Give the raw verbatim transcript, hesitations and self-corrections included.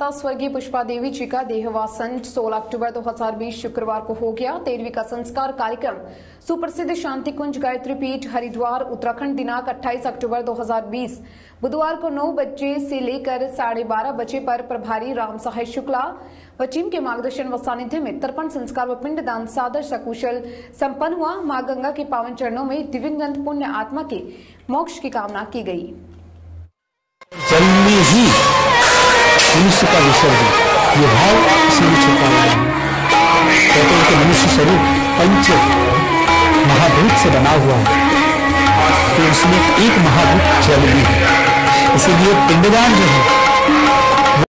स्वर्गीय पुष्पा देवी जी का देहवासन सोलह अक्टूबर दो हज़ार बीस शुक्रवार को हो गया। तेरहवीं का संस्कार कार्यक्रम सुप्रसिद्ध शांति कुंज गायत्री पीठ हरिद्वार उत्तराखंड दिनांक अट्ठाईस अक्टूबर दो हज़ार बीस बुधवार को नौ बजे से लेकर साढ़े बारह बजे पर प्रभारी राम सहाय शुक्ला व टीम के मार्गदर्शन व सानिध्य में तर्पण संस्कार व पिंडदान सादर सकुशल संपन्न हुआ। मां गंगा के पावन चरणों में दिव्यंगत पुण्य आत्मा के मोक्ष की कामना की गई। जल में ही मनुष्य का विसर्जन, ये भाव इसमें छुपा हुआ है। कहते हैं कि मनुष्य स्वरूप पंच महाभूत से बना हुआ है, तो उसमें एक महाभूत जल भी है। इसीलिए पिंडदान जो है